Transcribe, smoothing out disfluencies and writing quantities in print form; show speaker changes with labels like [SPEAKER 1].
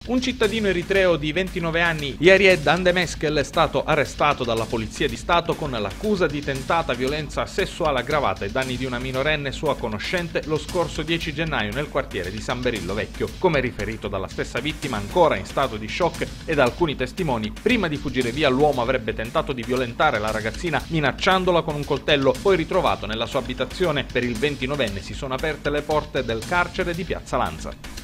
[SPEAKER 1] Un cittadino eritreo di 29 anni, Yared Andemeskel, è stato arrestato dalla Polizia di Stato con l'accusa di tentata violenza sessuale aggravata ai danni di una minorenne sua conoscente lo scorso 10 gennaio nel quartiere di San Berillo Vecchio. Come riferito dalla stessa vittima, ancora in stato di shock, e da alcuni testimoni, prima di fuggire via l'uomo avrebbe tentato di violentare la ragazzina minacciandola con un coltello, poi ritrovato nella sua abitazione. Per il 29enne si sono aperte le porte del carcere di Piazza Lanza.